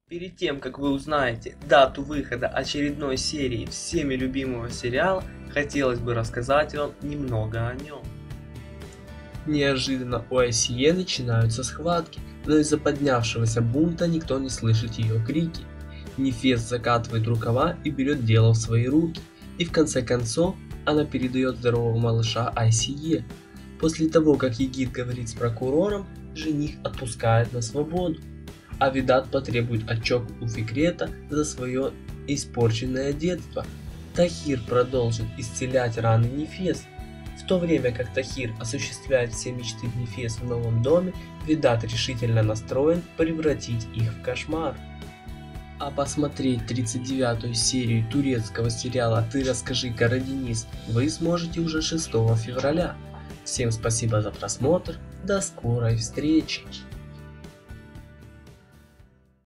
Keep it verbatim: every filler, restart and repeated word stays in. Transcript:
Перед тем, как вы узнаете дату выхода очередной серии всеми любимого сериала, хотелось бы рассказать вам немного о нем. Неожиданно у Айсие начинаются схватки, но из-за поднявшегося бунта никто не слышит ее крики. Нефес закатывает рукава и берет дело в свои руки, и в конце концов она передает здорового малыша Айсие. После того, как Егид говорит с прокурором, жених отпускает на свободу, а Видат потребует отчет у Фикрета за свое испорченное детство. Тахир продолжит исцелять раны Нефес. В то время как Тахир осуществляет все мечты Нефес в новом доме, Видат решительно настроен превратить их в кошмар. А посмотреть тридцать девятую серию турецкого сериала «Ты расскажи, Кара Денис» вы сможете уже шестого февраля. Всем спасибо за просмотр, до скорой встречи!